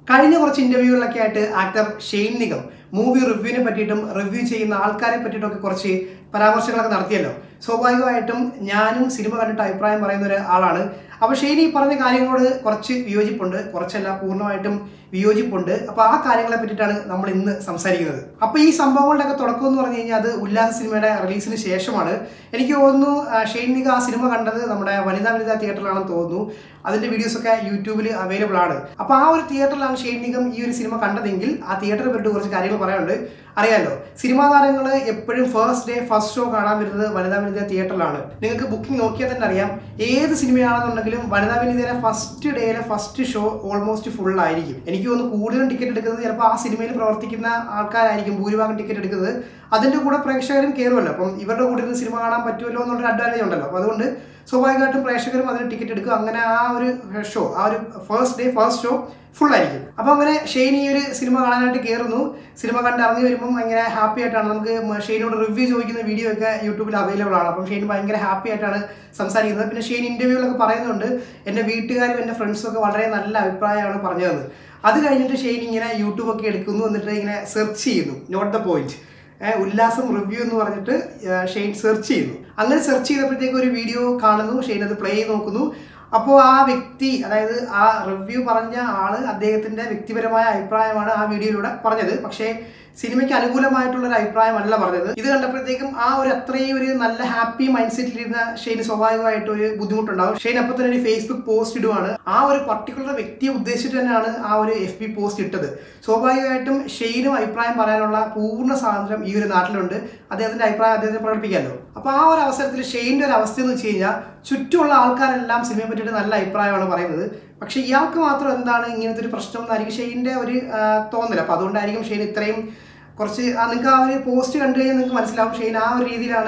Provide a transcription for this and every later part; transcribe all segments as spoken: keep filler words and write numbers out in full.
കഴിഞ്ഞ കുറച്ച് ഇന്റർവ്യൂകളിലൊക്കെ ആയിട്ട് ആക്ടർ ഷെയ്ൻ നിഗം മൂവി റിവ്യൂവിനെ പറ്റിയിട്ടും റിവ്യൂ ചെയ്യുന്ന ആൾക്കാരെ പറ്റിയിട്ടൊക്കെ കുറച്ച് പരാമർശങ്ങളൊക്കെ നടത്തിയല്ലോ. സ്വാഭാവികമായിട്ടും ഞാനും സിനിമ കണ്ടിട്ട് അഭിപ്രായം പറയുന്ന ഒരു ആളാണ്. അപ്പോൾ ഷെയ്ൻ ഈ പറഞ്ഞ കാര്യങ്ങളോട് കുറച്ച് വിയോജിപ്പുണ്ട്, കുറച്ചല്ല പൂർണ്ണമായിട്ടും വിയോജിപ്പുണ്ട്. അപ്പോൾ ആ കാര്യങ്ങളെ പറ്റിയിട്ടാണ് നമ്മൾ ഇന്ന് സംസാരിക്കുന്നത്. അപ്പോൾ ഈ സംഭവങ്ങളുടെയൊക്കെ തുടക്കം എന്ന് പറഞ്ഞു കഴിഞ്ഞാൽ അത് ഉല്ലാസ സിനിമയുടെ റിലീസിന് ശേഷമാണ്. എനിക്ക് തോന്നുന്നു ഷെയ്ൻ നിഗം ആ സിനിമ കണ്ടത് നമ്മുടെ വനിതാ വനിതാ തിയേറ്ററിലാണെന്ന് തോന്നുന്നു. അതിൻ്റെ വീഡിയോസൊക്കെ യൂട്യൂബിൽ അവൈലബിൾ ആണ്. അപ്പോൾ ആ ഒരു തിയേറ്ററിലാണ് ഷെയ്ൻ നിഗം ഈ ഒരു സിനിമ കണ്ടതെങ്കിൽ ആ തിയേറ്ററിനെ പറ്റി കുറച്ച് കാര്യങ്ങൾ പറയാനുണ്ട്. അറിയാമല്ലോ, സിനിമാ താരങ്ങൾ എപ്പോഴും ഫസ്റ്റ് ഡേ ഫസ്റ്റ് ഷോ കാണാൻ വരുന്നത് വനിതാ വനിതാ തിയേറ്ററിലാണ്. നിങ്ങൾക്ക് ബുക്കിംഗ് നോക്കിയാൽ തന്നെ അറിയാം, ഏത് സിനിമയാണെന്നുണ്ടെങ്കിലും വനിതാ വനിതയിലെ ഫസ്റ്റ് ഡേയിലെ ഫസ്റ്റ് ഷോ ഓൾമോസ്റ്റ് ഫുൾ ആയിരിക്കും. എനിക്ക് തോന്നുന്നു കൂടുതലും ടിക്കറ്റ് എടുക്കുന്നത് ചിലപ്പോൾ ആ സിനിമയിൽ പ്രവർത്തിക്കുന്ന ആൾക്കാരായിരിക്കും ഭൂരിഭാഗം ടിക്കറ്റ് എടുക്കുന്നത്. അതിൻ്റെ കൂടെ പ്രേക്ഷകരും കയറുമല്ലോ. അപ്പം ഇവരുടെ കൂടെ ഇരുന്ന് സിനിമ കാണാൻ പറ്റുമല്ലോ എന്നുള്ളൊരു അഡ്വാൻറ്റേജ് ഉണ്ടല്ലോ. അപ്പോൾ അതുകൊണ്ട് സ്വാഭാവികമായിട്ടും പ്രേക്ഷകരും അതിന് ടിക്കറ്റ് എടുക്കും. അങ്ങനെ ആ ഒരു ഷോ, ആ ഒരു first day first show full ആയിരിക്കും. അപ്പോൾ അങ്ങനെ ഷെയ്ൻ ഈ ഒരു സിനിമ കാണാനായിട്ട് കയറുന്നു. സിനിമ കണ്ട് ഇറങ്ങി വരുമ്പം ഭയങ്കര ഹാപ്പി ആയിട്ടാണ്. നമുക്ക് ഷെയ്നോട് റിവ്യൂ ചോദിക്കുന്ന വീഡിയോ ഒക്കെ യൂട്യൂബിൽ അവൈലബിൾ ആണ്. അപ്പം ഷെയ്ൻ ഭയങ്കര ഹാപ്പി ആയിട്ടാണ് സംസാരിക്കുന്നത്. പിന്നെ ഷെയ്ൻ ഇന്റർവ്യൂകളൊക്കെ പറയുന്നുണ്ട്, എൻ്റെ വീട്ടുകാരും എൻ്റെ ഫ്രണ്ട്സും ഒക്കെ വളരെ നല്ല അഭിപ്രായമാണ് പറഞ്ഞത്. അത് കഴിഞ്ഞിട്ട് ഷെയ്ൻ ഇങ്ങനെ യൂട്യൂബൊക്കെ എടുക്കുന്നു, എന്നിട്ട് ഇങ്ങനെ സെർച്ച് ചെയ്യുന്നു, note the point, Ullasam review എന്ന് പറഞ്ഞിട്ട് ഷെയ്ൻ സെർച്ച് ചെയ്യുന്നു. അങ്ങനെ സെർച്ച് ചെയ്തപ്പോഴത്തേക്ക് ഒരു വീഡിയോ കാണുന്നു. ഷെയ്ൻ അത് പ്ലേ ചെയ്ത് നോക്കുന്നു. അപ്പോൾ ആ വ്യക്തി, അതായത് ആ റിവ്യൂ പറഞ്ഞ ആള് അദ്ദേഹത്തിന്റെ വ്യക്തിപരമായ അഭിപ്രായമാണ് ആ വീഡിയോയിലൂടെ പറഞ്ഞത്. പക്ഷേ സിനിമയ്ക്ക് അനുകൂലമായിട്ടുള്ളൊരു അഭിപ്രായമല്ല പറഞ്ഞത്. ഇത് കണ്ടപ്പോഴത്തേക്കും ആ ഒരു അത്രയും ഒരു നല്ല ഹാപ്പി മൈൻഡ് സെറ്റിലിരുന്ന ഷെയ്ന് സ്വാഭാവികമായിട്ട് ഒരു ബുദ്ധിമുട്ടുണ്ടാവും. ഷെയ്ൻ അപ്പോൾ തന്നെ ഒരു ഫേസ്ബുക്ക് പോസ്റ്റ് ഇടുവാണ്. ആ ഒരു പർട്ടിക്കുലർ വ്യക്തിയെ ഉദ്ദേശിച്ചിട്ട് തന്നെയാണ് ആ ഒരു എഫ് ബി പോസ്റ്റ് ഇട്ടത്. സ്വാഭാവികമായിട്ടും ഷെയ്നും അഭിപ്രായം പറയാനുള്ള പൂർണ്ണ സ്വാതന്ത്ര്യം ഈ ഒരു നാട്ടിലുണ്ട്. അദ്ദേഹത്തിന്റെ അഭിപ്രായം അദ്ദേഹത്തിന് പ്രകടിപ്പിക്കാമല്ലോ. അപ്പോൾ ആ ഒരു അവസരത്തിൽ ഷെയ്ൻ്റെ ഒരു അവസ്ഥ എന്ന് വെച്ച് കഴിഞ്ഞാൽ ചുറ്റുമുള്ള ആൾക്കാരെല്ലാം സിനിമയെ പറ്റിയിട്ട് നല്ല അഭിപ്രായമാണ് പറയുന്നത്. പക്ഷെ ഇയാൾക്ക് മാത്രം എന്താണ് ഇങ്ങനത്തെ ഒരു പ്രശ്നം എന്നായിരിക്കും ഷെയ്ൻ്റെ ഒരു തോന്നൽ. അപ്പോൾ അതുകൊണ്ടായിരിക്കും ഷെയ്ൻ ഇത്രയും കുറച്ച് നിങ്ങൾക്ക് ആ ഒരു പോസ്റ്റ് കണ്ടു കഴിഞ്ഞാൽ നിങ്ങൾക്ക് മനസ്സിലാവും ഷെയ്ൻ ആ ഒരു രീതിയിലാണ്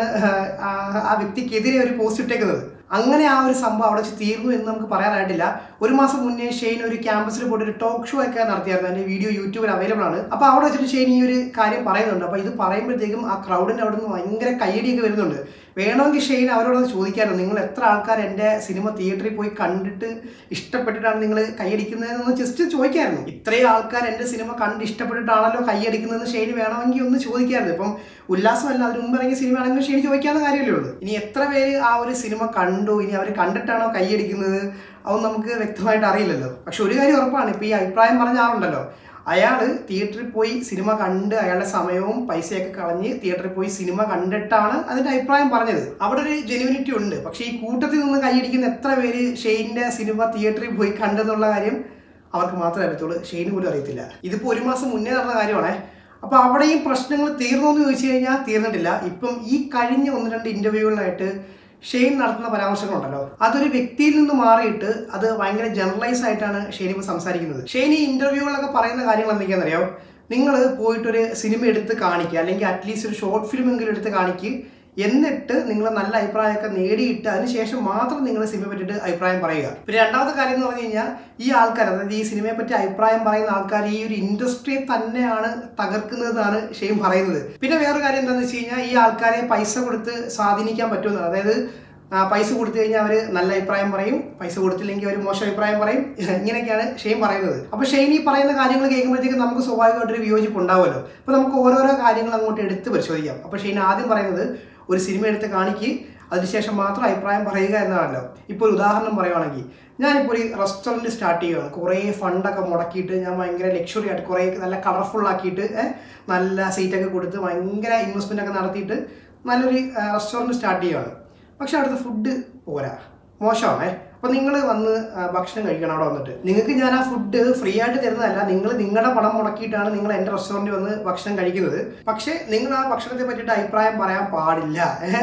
ആ വ്യക്തിക്കെതിരെ ഒരു പോസ്റ്റ് ഇട്ടേക്കുന്നത്. അങ്ങനെ ആ ഒരു സംഭവം അവിടെ വെച്ച് തീർന്നു എന്ന് നമുക്ക് പറയാനായിട്ടില്ല. ഒരു മാസം മുന്നേ ഷെയ്ൻ ഒരു ക്യാമ്പസിൽ പോയിട്ട് ഒരു ടോക്ക് ഷോ ഒക്കെ നടത്തിയായിരുന്നു. അതിന്റെ വീഡിയോ യൂട്യൂബിൽ അവൈലബിൾ ആണ്. അപ്പോൾ അവിടെ വെച്ചിട്ട് ഷെയ്ൻ ഈ ഒരു കാര്യം പറയുന്നുണ്ട്. അപ്പോൾ ഇത് പറയുമ്പോഴത്തേക്കും ആ ക്രൗഡിന്റെ അവിടെ നിന്ന് ഭയങ്കര കയ്യടിയൊക്കെ വരുന്നുണ്ട്. വേണമെങ്കിൽ ഷെയ്ൻ അവരോട് ചോദിക്കാറുണ്ട്, നിങ്ങൾ എത്ര ആൾക്കാർ എൻ്റെ സിനിമ തിയേറ്ററിൽ പോയി കണ്ടിട്ട് ഇഷ്ടപ്പെട്ടിട്ടാണ് നിങ്ങൾ കൈയടിക്കുന്നതെന്ന് ജസ്റ്റ് ചോദിക്കായിരുന്നു. ഇത്രയും ആൾക്കാർ എൻ്റെ സിനിമ കണ്ട് ഇഷ്ടപ്പെട്ടിട്ടാണല്ലോ കൈയടിക്കുന്നതെന്ന് ഷെയ്ൻ വേണമെങ്കിൽ ഒന്ന് ചോദിക്കായിരുന്നു. ഇപ്പം ഉല്ലാസമല്ല, അതിന് മുമ്പ് ഇറങ്ങിയ സിനിമ ആണെങ്കിലും ഷെയ്ൻ ചോദിക്കാവുന്ന കാര്യമല്ലേ ഉള്ളൂ. ഇനി എത്ര പേര് ആ ഒരു സിനിമ കണ്ടു, ഇനി അവർ കണ്ടിട്ടാണോ കൈയടിക്കുന്നത്, അതൊന്നും നമുക്ക് വ്യക്തമായിട്ട് അറിയില്ലല്ലോ. പക്ഷെ ഒരു കാര്യം ഉറപ്പാണ്, ഇപ്പോൾ ഈ അഭിപ്രായം പറഞ്ഞ ആളുണ്ടല്ലോ, അയാൾ തിയേറ്ററിൽ പോയി സിനിമ കണ്ട് അയാളുടെ സമയവും പൈസയൊക്കെ കളഞ്ഞ് തിയേറ്ററിൽ പോയി സിനിമ കണ്ടിട്ടാണ് അതിന്റെ അഭിപ്രായം പറഞ്ഞത്. അവിടെ ഒരു ജെന്യൂനിറ്റി ഉണ്ട്. പക്ഷെ ഈ കൂട്ടത്തിൽ നിന്ന് കൈയടിക്കുന്ന എത്ര പേര് ഷെയ്ൻ്റെ സിനിമ തിയേറ്ററിൽ പോയി കണ്ടെന്നുള്ള കാര്യം അവർക്ക് മാത്രമേ അറിയത്തുള്ളൂ. ഷെയ്ന് പോലും അറിയത്തില്ല. ഇതിപ്പോൾ ഒരു മാസം മുന്നേ നടന്ന കാര്യമാണേ. അപ്പോൾ അവിടെയും പ്രശ്നങ്ങൾ തീർന്നോ എന്ന് ചോദിച്ചു കഴിഞ്ഞാൽ തീർന്നിട്ടില്ല. ഇപ്പം ഈ കഴിഞ്ഞ ഒന്ന് രണ്ട് ഇന്റർവ്യൂകളിലായിട്ട് ഷെയ്ൻ നടത്തുന്ന പരാമർശങ്ങളുണ്ടല്ലോ, അതൊരു വ്യക്തിയിൽ നിന്ന് മാറിയിട്ട് അത് ഭയങ്കര ജനറലൈസ് ആയിട്ടാണ് ഷെയ്ൻ ഇപ്പോൾ സംസാരിക്കുന്നത്. ഷെയ്ൻ ഈ ഇന്റർവ്യൂകളിലൊക്കെ പറയുന്ന കാര്യങ്ങൾ എന്തൊക്കെയാണെന്നറിയോ? നിങ്ങൾ പോയിട്ടൊരു സിനിമ എടുത്ത് കാണിക്കുക, അല്ലെങ്കിൽ അറ്റ്ലീസ്റ്റ് ഒരു ഷോർട്ട് ഫിലിം എങ്കിലും എടുത്ത് കാണിക്കുക, എന്നിട്ട് നിങ്ങൾ നല്ല അഭിപ്രായമൊക്കെ നേടിയിട്ട് അതിനുശേഷം മാത്രം നിങ്ങൾ സിനിമയെ പറ്റിയിട്ട് അഭിപ്രായം പറയുക. പിന്നെ രണ്ടാമത്തെ കാര്യം എന്ന് പറഞ്ഞു കഴിഞ്ഞാൽ ഈ ആൾക്കാർ, അതായത് ഈ സിനിമയെ പറ്റി അഭിപ്രായം പറയുന്ന ആൾക്കാർ ഈ ഒരു ഇൻഡസ്ട്രിയെ തന്നെയാണ് തകർക്കുന്നതെന്നാണ് ഷെയ്ൻ പറയുന്നത്. പിന്നെ വേറൊരു കാര്യം എന്താണെന്ന് വെച്ച് കഴിഞ്ഞാൽ ഈ ആൾക്കാരെ പൈസ കൊടുത്ത് സ്വാധീനിക്കാൻ പറ്റുമെന്നാണ്. അതായത് പൈസ കൊടുത്തു കഴിഞ്ഞാൽ അവർ നല്ല അഭിപ്രായം പറയും, പൈസ കൊടുത്തില്ലെങ്കിൽ അവർ മോശം അഭിപ്രായം പറയും. ഇങ്ങനെയൊക്കെയാണ് ഷെയ്ൻ പറയുന്നത്. അപ്പോൾ ഷെയ്ൻ ഈ പറയുന്ന കാര്യങ്ങൾ കേൾക്കുമ്പോഴത്തേക്കും നമുക്ക് സ്വാഭാവികമായിട്ടൊരു വിയോജിപ്പ് ഉണ്ടാവുമല്ലോ. അപ്പോൾ നമുക്ക് ഓരോരോ കാര്യങ്ങൾ അങ്ങോട്ട് എടുത്ത് പരിശോധിക്കാം. അപ്പോൾ ഷെയ്ൻ ആദ്യം പറയുന്നത് ഒരു സിനിമ എടുത്ത് കാണിക്കുക, അതിനുശേഷം മാത്രം അഭിപ്രായം പറയുക എന്നാണല്ലോ. ഇപ്പോൾ ഒരു ഉദാഹരണം പറയുവാണെങ്കിൽ, ഞാനിപ്പോൾ ഒരു റെസ്റ്റോറൻറ്റ് സ്റ്റാർട്ട് ചെയ്യുകയാണ്. കുറേ ഫണ്ടൊക്കെ മുടക്കിയിട്ട് ഞാൻ ഭയങ്കര ലക്ഷറി ആയിട്ട് കുറേ നല്ല കളർഫുൾ ആക്കിയിട്ട് നല്ല സീറ്റൊക്കെ കൊടുത്ത് ഭയങ്കര ഇൻവെസ്റ്റ്മെൻ്റ് ഒക്കെ നടത്തിയിട്ട് നല്ലൊരു റെസ്റ്റോറൻറ്റ് സ്റ്റാർട്ട് ചെയ്യുകയാണ്. പക്ഷെ അവിടുത്തെ ഫുഡ് പോരാ, മോശമാണേ. അപ്പോൾ നിങ്ങൾ വന്ന് ഭക്ഷണം കഴിക്കണം അവിടെ വന്നിട്ട്. നിങ്ങൾക്ക് ഞാൻ ആ ഫുഡ് ഫ്രീ ആയിട്ട് തരുന്നതല്ല, നിങ്ങൾ നിങ്ങളുടെ പണം മുടക്കിയിട്ടാണ് നിങ്ങൾ എൻ്റെ റെസ്റ്റോറൻറ്റിൽ വന്ന് ഭക്ഷണം കഴിക്കുന്നത്. പക്ഷേ നിങ്ങൾ ആ ഭക്ഷണത്തെ പറ്റിയിട്ട് അഭിപ്രായം പറയാൻ പാടില്ല.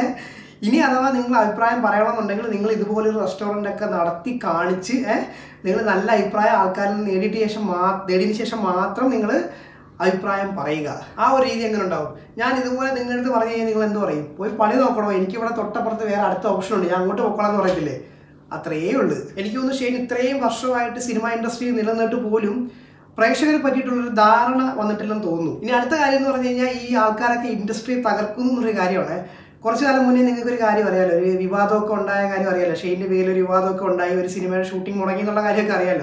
ഇനി അഥവാ നിങ്ങൾ അഭിപ്രായം പറയണമെന്നുണ്ടെങ്കിൽ നിങ്ങൾ ഇതുപോലൊരു റെസ്റ്റോറൻ്റ് ഒക്കെ നടത്തി കാണിച്ച് നിങ്ങൾ നല്ല അഭിപ്രായം ആൾക്കാരിൽ നിന്ന് നേടിയിട്ട് ശേഷം മാ നേടിയതിന് ശേഷം മാത്രം നിങ്ങൾ അഭിപ്രായം പറയുക. ആ ഒരു രീതി എങ്ങനെ ഉണ്ടാവും? ഞാൻ ഇതുപോലെ നിങ്ങളുടെ അടുത്ത് പറഞ്ഞു കഴിഞ്ഞാൽ നിങ്ങൾ എന്ത് പറയും? പോയി പണി നോക്കണോ, എനിക്കിവിടെ തൊട്ടപ്പുറത്ത് വേറെ അടുത്ത ഓപ്ഷൻ ഉണ്ട്, ഞാൻ അങ്ങോട്ട് പോക്കോളാം എന്ന് പറയത്തില്ലേ? അത്രയേ ഉള്ളൂ. എനിക്ക് തോന്നുന്നു ഷെയ്ൻ ഇത്രയും വർഷമായിട്ട് സിനിമ ഇൻഡസ്ട്രി നിലനിന്നിട്ട് പോലും പ്രേക്ഷകരെ പറ്റിയിട്ടുള്ളൊരു ധാരണ വന്നിട്ടില്ലെന്ന് തോന്നുന്നു. ഇനി അടുത്ത കാര്യം എന്ന് പറഞ്ഞു കഴിഞ്ഞാൽ ഈ ആൾക്കാരൊക്കെ ഇൻഡസ്ട്രി തകർക്കുന്നു എന്നൊരു കാര്യമാണ്. കുറച്ചു കാലം മുന്നേ നിങ്ങൾക്കൊരു കാര്യം അറിയാമല്ലോ, ഒരു വിവാദമൊക്കെ ഉണ്ടായ കാര്യം അറിയാമല്ലോ. ഷെയ്ൻ്റെ പേരിൽ ഒരു വിവാദമൊക്കെ ഉണ്ടായി, ഒരു സിനിമയുടെ ഷൂട്ടിംഗ് മുടങ്ങി എന്നുള്ള കാര്യമൊക്കെ അറിയാമല്ലോ.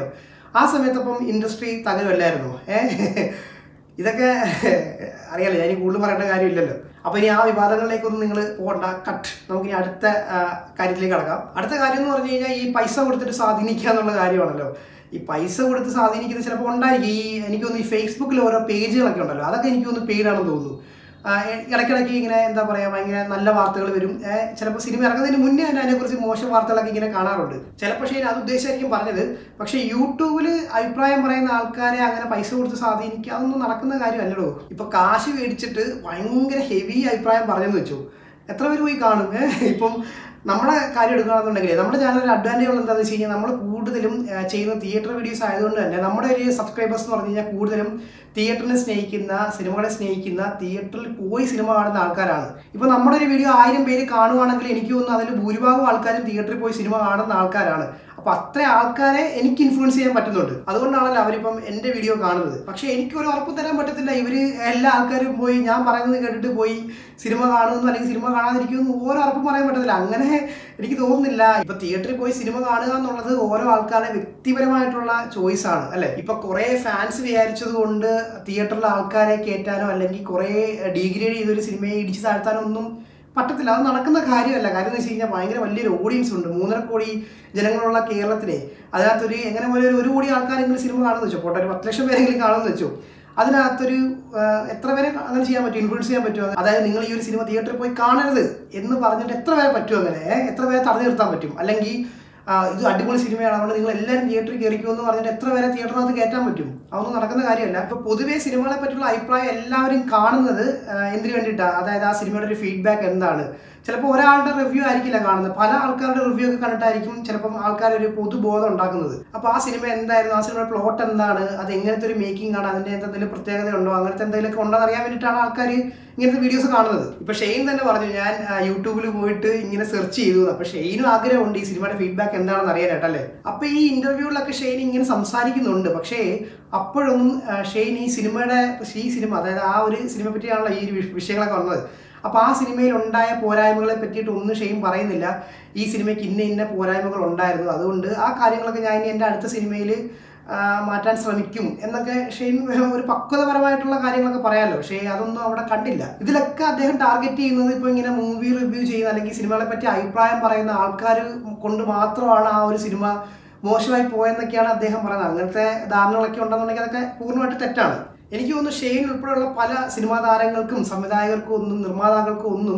ആ സമയത്തപ്പം ഇൻഡസ്ട്രി തകരുമല്ലായിരുന്നു. ഏഹ് ഇതൊക്കെ അറിയാലോ, ഞാൻ കൂടുതൽ പറയേണ്ട കാര്യമില്ലല്ലോ. അപ്പോൾ ഇനി ആ വിവാദങ്ങളിലേക്കൊന്നും നിങ്ങൾ പോകണ്ട, കട്ട്. നമുക്കിനി അടുത്ത കാര്യത്തിലേക്ക് കടക്കാം. അടുത്ത കാര്യം എന്ന് പറഞ്ഞു കഴിഞ്ഞാൽ ഈ പൈസ കൊടുത്തിട്ട് സ്വാധീനിക്കുക എന്നുള്ള കാര്യമാണല്ലോ. ഈ പൈസ കൊടുത്ത് സ്വാധീനിക്കുന്നത് ചിലപ്പോൾ ഉണ്ടായിരിക്കും. ഈ എനിക്ക് തോന്നുന്നു ഈ ഫേസ്ബുക്കിൽ ഓരോ പേജുകളൊക്കെ ഉണ്ടല്ലോ, അതൊക്കെ എനിക്ക് തോന്നുന്നു പെയ്ഡാണെന്ന് തോന്നുന്നു. ഇടയ്ക്കിടയ്ക്ക് ഇങ്ങനെ എന്താ പറയുക, ഭയങ്കര നല്ല വാർത്തകൾ വരും. ചിലപ്പോൾ സിനിമ ഇറങ്ങുന്നതിന് മുന്നേ തന്നെ അതിനെക്കുറിച്ച് മോശം വാർത്തകളൊക്കെ ഇങ്ങനെ കാണാറുണ്ട്. ചിലപ്പോൾ പക്ഷേ അത് ഉദ്ദേശമായിരിക്കും പറഞ്ഞത്. പക്ഷേ യൂട്യൂബിൽ അഭിപ്രായം പറയുന്ന ആൾക്കാരെ അങ്ങനെ പൈസ കൊടുത്ത് സ്വാധീനിക്കുക അതൊന്നും നടക്കുന്ന കാര്യമല്ലല്ലോ. ഇപ്പം കാശ് മേടിച്ചിട്ട് ഭയങ്കര ഹെവി അഭിപ്രായം പറഞ്ഞെന്ന് വെച്ചു, എത്ര പേര് പോയി കാണും? ഇപ്പം നമ്മുടെ കാര്യം എടുക്കുകയാണെന്നുണ്ടെങ്കിൽ നമ്മുടെ ചാനലിൽ അഡ്വാൻറ്റേജ് എന്താണെന്ന് വെച്ച് കഴിഞ്ഞാൽ നമ്മൾ കൂടുതലും ചെയ്യുന്ന തിയേറ്റർ വീഡിയോസ് ആയതുകൊണ്ട് തന്നെ നമ്മുടെ ഒരു സബ്സ്ക്രൈബേഴ്സ് എന്ന് പറഞ്ഞു കഴിഞ്ഞാൽ കൂടുതലും തിയേറ്ററിനെ സ്നേഹിക്കുന്ന, സിനിമകളെ സ്നേഹിക്കുന്ന, തിയേറ്ററിൽ പോയി സിനിമ കാണുന്ന ആൾക്കാരാണ്. ഇപ്പോൾ നമ്മുടെ ഒരു വീഡിയോ ആയിരം പേര് കാണുവാണെങ്കിൽ എനിക്ക് തോന്നുന്നു അതിൽ ഭൂരിഭാഗം ആൾക്കാരും തിയേറ്ററിൽ പോയി സിനിമ കാണുന്ന ആൾക്കാരാണ്. അപ്പോൾ അത്ര ആൾക്കാരെ എനിക്ക് ഇൻഫ്ലുവൻസ് ചെയ്യാൻ പറ്റുന്നുണ്ട്. അതുകൊണ്ടാണല്ലോ അവരിപ്പം എൻ്റെ വീഡിയോ കാണുന്നത്. പക്ഷേ എനിക്കൊരു ഉറപ്പ് തരാൻ പറ്റത്തില്ല ഇവർ എല്ലാ ആൾക്കാരും പോയി ഞാൻ പറയുന്നത് കേട്ടിട്ട് പോയി സിനിമ കാണുമെന്നോ അല്ലെങ്കിൽ സിനിമ കാണാതിരിക്കുമെന്ന് ഓരോ ഉറപ്പും പറയാൻ പറ്റത്തില്ല. അങ്ങനെ എനിക്ക് തോന്നുന്നില്ല. ഇപ്പൊ തിയേറ്ററിൽ പോയി സിനിമ കാണുക എന്നുള്ളത് ഓരോ ആൾക്കാരുടെ വ്യക്തിപരമായിട്ടുള്ള ചോയ്സ് ആണ്, അല്ലെ? ഇപ്പൊ കുറെ ഫാൻസ് വിചാരിച്ചത് കൊണ്ട് തിയേറ്ററിലെ ആൾക്കാരെ കയറ്റാനോ അല്ലെങ്കിൽ കുറെ ഡിഗ്രേഡ് ചെയ്തൊരു സിനിമയെ ഇടിച്ചു താഴ്ത്താനോ ഒന്നും പറ്റത്തില്ല. അത് നടക്കുന്ന കാര്യമല്ല. കാര്യം എന്ന് വെച്ച് കഴിഞ്ഞാൽ ഭയങ്കര വലിയൊരു ഓഡിയൻസ് ഉണ്ട്. മൂന്നര കോടി ജനങ്ങളുള്ള കേരളത്തിലെ അതിനകത്തൊരു എങ്ങനെ പോലെ ഒരു ഒരു കോടി ആൾക്കാരെങ്കിലും സിനിമ കാണുമെന്ന് വെച്ചോ, പോട്ടെ ഒരു പത്ത് ലക്ഷം പേരെങ്കിലും കാണുമെന്ന് വെച്ചോ, അതിനകത്തൊരു എത്ര പേരെ അങ്ങനെ ചെയ്യാൻ പറ്റും, ഇൻഫ്ലുവൻസ് ചെയ്യാൻ പറ്റുമോ? അതായത് നിങ്ങൾ ഈ ഒരു സിനിമ തിയേറ്ററിൽ പോയി കാണരുത് എന്ന് പറഞ്ഞിട്ട് എത്ര പേരെ പറ്റും? അങ്ങനെ എത്ര പേരെ തടഞ്ഞു നിർത്താൻ പറ്റും? അല്ലെങ്കിൽ ഇത് അടിപൊളി സിനിമയാണ് അതുകൊണ്ട് നിങ്ങൾ എല്ലാവരും തിയേറ്ററിൽ കയറിക്കുമെന്ന് പറഞ്ഞിട്ട് എത്ര പേരെ തിയേറ്ററിനകത്ത് കയറ്റാൻ പറ്റും? അതൊന്നും നടക്കുന്ന കാര്യമല്ല. ഇപ്പോൾ പൊതുവേ സിനിമകളെ പറ്റിയുള്ള അഭിപ്രായം എല്ലാവരും കാണുന്നത് എന്തിനു വേണ്ടിയിട്ടാണ്? അതായത് ആ സിനിമയുടെ ഒരു ഫീഡ്ബാക്ക് എന്താണ്? ചിലപ്പോൾ ഒരാളുടെ റിവ്യൂ ആയിരിക്കില്ല കാണുന്നത്, പല ആൾക്കാരുടെ റിവ്യൂ ഒക്കെ കണ്ടിട്ടായിരിക്കും ചിലപ്പം ആൾക്കാർ ഒരു പൊതുബോധം ഉണ്ടാക്കുന്നത്. അപ്പോൾ ആ സിനിമ എന്തായിരുന്നു, ആ സിനിമയുടെ പ്ലോട്ട് എന്താണ്, അത് എങ്ങനത്തെ ഒരു മേക്കിംഗ് ആണ്, അതിൻ്റെ എന്തെങ്കിലും പ്രത്യേകത ഉണ്ടോ, അങ്ങനത്തെ എന്തെങ്കിലുമൊക്കെ ഉണ്ടോ അറിയാൻ വേണ്ടിയിട്ടാണ് ആൾക്കാർ ഇങ്ങനത്തെ വീഡിയോസ് കാണുന്നത്. ഇപ്പോൾ ഷെയ്ൻ തന്നെ പറഞ്ഞു ഞാൻ യൂട്യൂബിൽ പോയിട്ട് ഇങ്ങനെ സെർച്ച് ചെയ്തു. അപ്പോൾ ഷെയ്നും ആഗ്രഹമുണ്ട് ഈ സിനിമയുടെ ഫീഡ്ബാക്ക് എന്താണെന്ന് അറിയാനായിട്ടല്ലേ. അപ്പോൾ ഈ ഇന്റർവ്യൂകളിലൊക്കെ ഷെയ്ൻ ഇങ്ങനെ സംസാരിക്കുന്നുണ്ട്. പക്ഷേ അപ്പോഴൊന്നും ഷെയ്ൻ ഈ സിനിമയുടെ ഈ സിനിമ അതായത് ആ ഒരു സിനിമ പറ്റിയാണല്ലോ ഈ വിഷയങ്ങളൊക്കെ വന്നത്. അപ്പോൾ ആ സിനിമയിൽ ഉണ്ടായ പോരായ്മകളെ പറ്റിയിട്ട് ഒന്നും ഷെയ്ൻ പറയുന്നില്ല. ഈ സിനിമയ്ക്ക് ഇന്ന ഇന്ന പോരായ്മകൾ ഉണ്ടായിരുന്നു, അതുകൊണ്ട് ആ കാര്യങ്ങളൊക്കെ ഞാൻ ഇനി എൻ്റെ അടുത്ത സിനിമയിൽ മാറ്റാൻ ശ്രമിക്കും എന്നൊക്കെ ഷെയ്ൻ ഒരു പക്വതപരമായിട്ടുള്ള കാര്യങ്ങളൊക്കെ പറയാമല്ലോ. പക്ഷേ അതൊന്നും അവിടെ കണ്ടില്ല. ഇതിലൊക്കെ അദ്ദേഹം ടാർഗറ്റ് ചെയ്യുന്നത് ഇപ്പോൾ ഇങ്ങനെ മൂവി റിവ്യൂ ചെയ്യുന്ന അല്ലെങ്കിൽ സിനിമകളെ പറ്റി അഭിപ്രായം പറയുന്ന ആൾക്കാർ കൊണ്ട് മാത്രമാണ് ആ ഒരു സിനിമ മോശമായി പോയെന്നൊക്കെയാണ് അദ്ദേഹം പറയുന്നത്. അങ്ങനത്തെ ധാരണകളൊക്കെ ഉണ്ടെന്നുണ്ടെങ്കിൽ അതൊക്കെ പൂർണ്ണമായിട്ട് തെറ്റാണ്. എനിക്ക് തോന്നുന്നു ഷെയ്ൻ ഉൾപ്പെടെയുള്ള പല സിനിമാ താരങ്ങൾക്കും സംവിധായകർക്കും ഒന്നും നിർമ്മാതാക്കൾക്കും ഒന്നും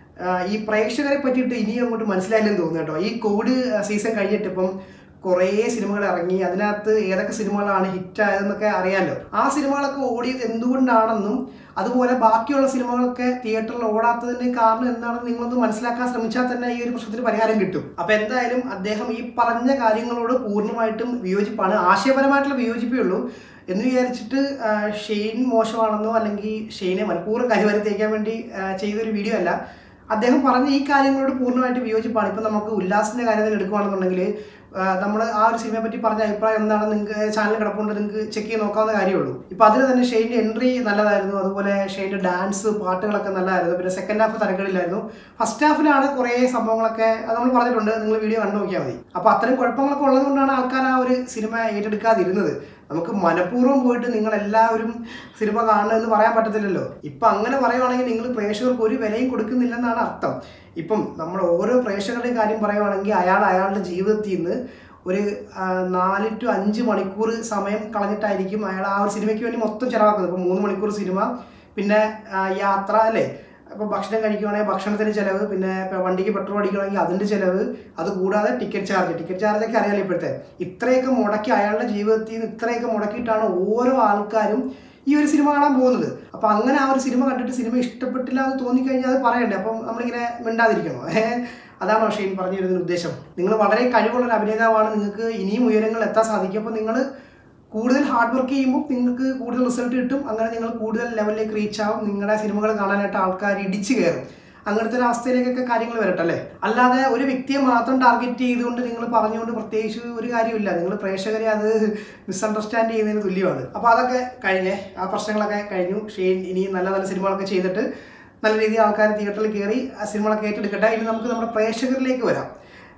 ഈ പ്രേക്ഷകരെ പറ്റിയിട്ട് ഇനിയും അങ്ങോട്ട് മനസ്സിലായില്ലെന്ന് തോന്നുന്നു കേട്ടോ. ഈ കോവിഡ് സീസൺ കഴിഞ്ഞിട്ട് ഇപ്പം കുറേ സിനിമകൾ ഇറങ്ങി, അതിനകത്ത് ഏതൊക്കെ സിനിമകളാണ് ഹിറ്റായതെന്നൊക്കെ അറിയാമല്ലോ. ആ സിനിമകളൊക്കെ ഓടിയത് എന്തുകൊണ്ടാണെന്നും അതുപോലെ ബാക്കിയുള്ള സിനിമകളൊക്കെ തിയേറ്ററിൽ ഓടാത്തതിൻ്റെ കാരണം എന്താണെന്ന് നിങ്ങളൊന്ന് മനസ്സിലാക്കാൻ ശ്രമിച്ചാൽ തന്നെ ഈ ഒരു പ്രശ്നത്തിന് പരിഹാരം കിട്ടും. അപ്പോൾ എന്തായാലും അദ്ദേഹം ഈ പറഞ്ഞ കാര്യങ്ങളോട് പൂർണ്ണമായിട്ടും വിയോജിപ്പാണ്. ആശയപരമായിട്ടുള്ള വിയോജിപ്പേ ഉള്ളൂ എന്ന് വിചാരിച്ചിട്ട് ഷെയ്ൻ മോശമാണെന്നോ അല്ലെങ്കിൽ ഷെയ്നെ മനഃപൂർവ്വം കരിവാരി തേക്കാൻ വേണ്ടി ചെയ്തൊരു വീഡിയോ അല്ല. അദ്ദേഹം പറഞ്ഞ ഈ കാര്യങ്ങളോട് പൂർണ്ണമായിട്ട് വിയോജിപ്പാണ്. ഇപ്പം നമുക്ക് ഉല്ലാസിൻ്റെ കാര്യത്തിൽ എടുക്കുകയാണെന്നുണ്ടെങ്കിൽ നമ്മൾ ആ ഒരു സിനിമയെ പറ്റി പറഞ്ഞ അഭിപ്രായം എന്താണെന്ന് നിങ്ങൾക്ക് ചാനൽ കിടപ്പുണ്ട്, നിങ്ങൾക്ക് ചെക്ക് ചെയ്ത് നോക്കാവുന്ന കാര്യമുള്ളൂ. ഇപ്പം അതിൽ തന്നെ ഷെയ്ൻ്റെ എൻട്രി നല്ലതായിരുന്നു, അതുപോലെ ഷെയ്ൻ്റെ ഡാൻസ് പാട്ടുകളൊക്കെ നല്ലതായിരുന്നു. പിന്നെ സെക്കൻഡ് ഹാഫ് തരക്കേടില്ലായിരുന്നു. ഫസ്റ്റ് ഹാഫിലാണ് കുറേ സംഭവങ്ങളൊക്കെ അത് നമ്മൾ പറഞ്ഞിട്ടുണ്ട്, നിങ്ങൾ വീഡിയോ കണ്ടു നോക്കിയാൽ മതി. അപ്പോൾ അത്തരം കുഴപ്പങ്ങളൊക്കെ ഉള്ളതുകൊണ്ടാണ് ആൾക്കാർ ആ ഒരു സിനിമ ഏറ്റെടുക്കാതിരുന്നത്. നമുക്ക് മനഃപൂർവ്വം പോയിട്ട് നിങ്ങളെല്ലാവരും സിനിമ കാണണമെന്ന് പറയാൻ പറ്റത്തില്ലല്ലോ. ഇപ്പം അങ്ങനെ പറയുവാണെങ്കിൽ നിങ്ങൾ പ്രേക്ഷകർക്ക് ഒരു വിലയും കൊടുക്കുന്നില്ലെന്നാണ് അർത്ഥം. ഇപ്പം നമ്മൾ ഓരോ പ്രേക്ഷകരുടെയും കാര്യം പറയുവാണെങ്കിൽ അയാൾ അയാളുടെ ജീവിതത്തിൽ നിന്ന് ഒരു നാല് ടു അഞ്ച് മണിക്കൂർ സമയം കളഞ്ഞിട്ടായിരിക്കും അയാൾ ആ ഒരു സിനിമയ്ക്ക് വേണ്ടി മൊത്തം ചിലവാക്കുന്നത്. ഇപ്പോൾ മൂന്ന് മണിക്കൂർ സിനിമ, പിന്നെ യാത്ര, അല്ലേ? അപ്പോൾ ഭക്ഷണം കഴിക്കുകയാണെങ്കിൽ ഭക്ഷണത്തിന് ചിലവ്, പിന്നെ ഇപ്പോൾ വണ്ടിക്ക് പെട്രോൾ അടിക്കുകയാണെങ്കിൽ അതിൻ്റെ ചിലവ്, അതുകൂടാതെ ടിക്കറ്റ് ചാർജ് ടിക്കറ്റ് ചാർജൊക്കെ അറിയാലോ ഇപ്പോഴത്തെ. ഇത്രയൊക്കെ മുടക്കി അയാളുടെ ജീവിതത്തിൽ നിന്ന് ഇത്രയൊക്കെ മുടക്കിയിട്ടാണ് ഓരോ ആൾക്കാരും ഈ ഒരു സിനിമ കാണാൻ പോകുന്നത്. അപ്പോൾ അങ്ങനെ ആ ഒരു സിനിമ കണ്ടിട്ട് സിനിമ ഇഷ്ടപ്പെട്ടില്ല എന്ന് തോന്നിക്കഴിഞ്ഞാൽ അത് പറയണ്ടേ? അപ്പം നമ്മളിങ്ങനെ മിണ്ടാതിരിക്കണോ? ഏഹ് അതാണോ ഷെയ്ൻ പറഞ്ഞു വരുന്നതിന് ഉദ്ദേശം? നിങ്ങൾ വളരെ കഴിവുള്ളൊരു അഭിനേതാവാണ്, നിങ്ങൾക്ക് ഇനിയും ഉയരങ്ങളിൽ എത്താൻ സാധിക്കും. അപ്പോൾ നിങ്ങൾ കൂടുതൽ ഹാർഡ് വർക്ക് ചെയ്യുമ്പോൾ നിങ്ങൾക്ക് കൂടുതൽ റിസൾട്ട് കിട്ടും. അങ്ങനെ നിങ്ങൾ കൂടുതൽ ലെവലിലേക്ക് റീച്ച് ആവും. നിങ്ങളുടെ സിനിമകൾ കാണാനായിട്ട് ആൾക്കാർ ഇടിച്ചു കയറും. അങ്ങനത്തെ ഒരു അവസ്ഥയിലേക്കൊക്കെ കാര്യങ്ങൾ വരട്ടെ, അല്ലേ? അല്ലാതെ ഒരു വ്യക്തിയെ മാത്രം ടാർഗറ്റ് ചെയ്തുകൊണ്ട് നിങ്ങൾ പറഞ്ഞുകൊണ്ട് പ്രത്യേകിച്ച് ഒരു കാര്യമില്ല. നിങ്ങൾ പ്രേക്ഷകരെ അത് മിസ്അണ്ടർസ്റ്റാൻഡ് ചെയ്യുന്നതിന് തുല്യമാണ്. അപ്പോൾ അതൊക്കെ കഴിഞ്ഞേ, ആ പ്രശ്നങ്ങളൊക്കെ കഴിഞ്ഞു. ഷെയ്ൻ ഇനി നല്ല നല്ല സിനിമകളൊക്കെ ചെയ്തിട്ട് നല്ല രീതിയിൽ ആൾക്കാർ തിയേറ്ററിൽ കയറി ആ സിനിമകളൊക്കെ ഏറ്റെടുക്കട്ടെ. ഇനി നമുക്ക് നമ്മുടെ പ്രേക്ഷകരിലേക്ക് വരാം.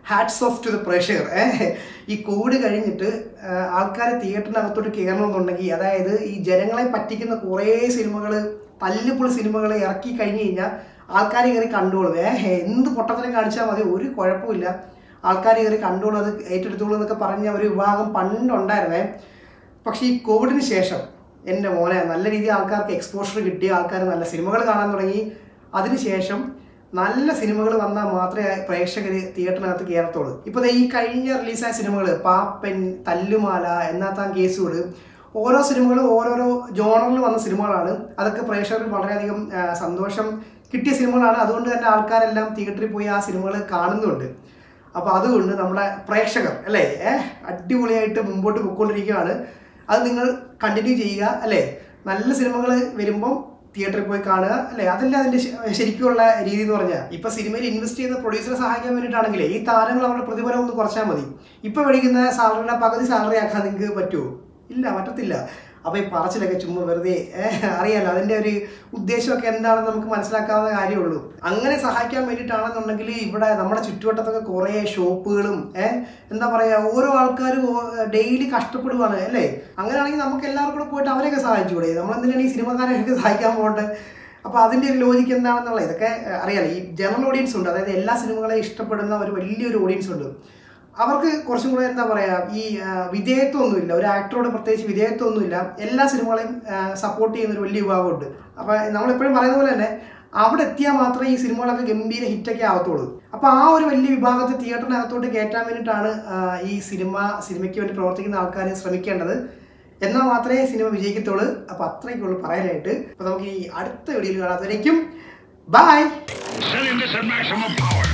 ഹാറ്റ്സ് ഓഫ് ടു ദ പ്രേക്ഷകർ. ഈ കോവിഡ് കഴിഞ്ഞിട്ട് ആൾക്കാരെ തിയേറ്ററിനകത്തോട്ട് കയറണമെന്നുണ്ടെങ്കിൽ, അതായത് ഈ ജനങ്ങളെ പറ്റിക്കുന്ന കുറേ സിനിമകൾ, തല്ലുപുൾ സിനിമകൾ ഇറക്കി കഴിഞ്ഞ് കഴിഞ്ഞാൽ ആൾക്കാർ കയറി കണ്ടോളും. ഏഹ് എന്ത് പൊട്ടത്തിനും കാണിച്ചാൽ മതി, ഒരു കുഴപ്പമില്ല, ആൾക്കാർ കയറി കണ്ടോളും, അത് ഏറ്റെടുത്തോളൂ എന്നൊക്കെ പറഞ്ഞ ഒരു വിഭാഗം പണ്ടുണ്ടായിരുന്നേ. പക്ഷേ ഈ കോവിഡിന് ശേഷം എൻ്റെ മോനെ നല്ല രീതിയിൽ ആൾക്കാർക്ക് എക്സ്പോഷർ കിട്ടി, ആൾക്കാർ നല്ല സിനിമകൾ കാണാൻ തുടങ്ങി. അതിനുശേഷം നല്ല സിനിമകൾ വന്നാൽ മാത്രമേ പ്രേക്ഷകർ തിയേറ്ററിനകത്ത് കയറത്തുള്ളൂ. ഇപ്പോൾ ഈ കഴിഞ്ഞ റിലീസായ സിനിമകൾ പാപ്പൻ, തല്ലുമാല, എന്നാത്താൻ കേസുകൾ, ഓരോ സിനിമകളും ഓരോരോ ജോണറിൽ വന്ന സിനിമകളാണ്. അതൊക്കെ പ്രേക്ഷകർക്ക് വളരെയധികം സന്തോഷം കിട്ടിയ സിനിമകളാണ്. അതുകൊണ്ട് തന്നെ ആൾക്കാരെല്ലാം തിയേറ്ററിൽ പോയി ആ സിനിമകൾ കാണുന്നുണ്ട്. അപ്പോൾ അതുകൊണ്ട് നമ്മുടെ പ്രേക്ഷകർ അല്ലേ ഏഹ് അടിപൊളിയായിട്ട് മുമ്പോട്ട് പോയിക്കൊണ്ടിരിക്കുകയാണ്. അത് നിങ്ങൾ കണ്ടിന്യൂ ചെയ്യുക അല്ലേ. നല്ല സിനിമകൾ വരുമ്പം തിയേറ്ററിൽ പോയി കാണുക അല്ലേ. അതല്ല അതിൻ്റെ ശരിക്കുള്ള രീതി എന്ന് പറഞ്ഞാൽ, ഇപ്പോൾ സിനിമയിൽ ഇൻവെസ്റ്റ് ചെയ്യുന്ന പ്രൊഡ്യൂസറെ സഹായിക്കാൻ വേണ്ടിയിട്ടാണെങ്കിലേ ഈ താരങ്ങൾ അവരുടെ പ്രതിഫലം ഒന്ന് കുറച്ചാൽ മതി. ഇപ്പോൾ മേടിക്കുന്ന സാലറിയുടെ പകുതി സാലറി ആക്കാൻ നിങ്ങൾക്ക് പറ്റുമോ? ഇല്ല, പറ്റത്തില്ല. അപ്പോൾ ഈ പറച്ചിലൊക്കെ ചുമ്മാ വെറുതെ അറിയാലോ അതിൻ്റെ ഒരു ഉദ്ദേശമൊക്കെ എന്താണെന്ന് നമുക്ക് മനസ്സിലാക്കാവുന്ന കാര്യമുള്ളൂ. അങ്ങനെ സഹായിക്കാൻ വേണ്ടിയിട്ടാണെന്നുണ്ടെങ്കിൽ ഇവിടെ നമ്മുടെ ചുറ്റുവട്ടത്തൊക്കെ കുറേ ഷോപ്പുകളും ഏഹ് എന്താ പറയുക, ഓരോ ആൾക്കാരും ഡെയിലി കഷ്ടപ്പെടുവാണ് അല്ലേ. അങ്ങനെയാണെങ്കിൽ നമുക്ക് എല്ലാവർക്കും കൂടെ പോയിട്ട് അവരെയൊക്കെ സഹായിച്ചുകൂടെ? നമ്മളെന്തിനാണ് ഈ സിനിമക്കാരെയൊക്കെ സഹായിക്കാൻ പോകേണ്ടത്? അപ്പോൾ അതിൻ്റെ ഒരു ലോജിക്ക് എന്താണെന്നുള്ളത് ഇതൊക്കെ അറിയാലോ. ഈ ജനറൽ ഓഡിയൻസ് ഉണ്ട്, അതായത് എല്ലാ സിനിമകളെയും ഇഷ്ടപ്പെടുന്ന ഒരു വലിയൊരു ഓഡിയൻസ് ഉണ്ട്. അവർക്ക് കുറച്ചും കൂടെ എന്താ പറയുക, ഈ വിധേയത്വമൊന്നുമില്ല, ഒരു ആക്ടറോട് പ്രത്യേകിച്ച് വിധേയത്വമൊന്നുമില്ല, എല്ലാ സിനിമകളെയും സപ്പോർട്ട് ചെയ്യുന്നൊരു വലിയ വിഭാഗമുണ്ട്. അപ്പോൾ നമ്മളെപ്പോഴും പറയുന്ന പോലെ തന്നെ അവിടെ എത്തിയാൽ മാത്രമേ ഈ സിനിമകളൊക്കെ ഗംഭീര ഹിറ്റൊക്കെ ആവത്തുള്ളൂ. അപ്പോൾ ആ ഒരു വലിയ വിഭാഗത്തെ തിയേറ്ററിനകത്തോട്ട് കയറ്റാൻ വേണ്ടിയിട്ടാണ് ഈ സിനിമ സിനിമയ്ക്ക് വേണ്ടി പ്രവർത്തിക്കുന്ന ആൾക്കാർ ശ്രമിക്കേണ്ടത്. എന്നാൽ മാത്രമേ സിനിമ വിജയിക്കത്തുള്ളൂ. അപ്പോൾ അത്രയ്ക്കുള്ളൂ പറയാനായിട്ട്. അപ്പോൾ നമുക്ക് ഈ അടുത്ത വീഡിയോയിൽ കാണാത്തവരേക്കും ബൈ.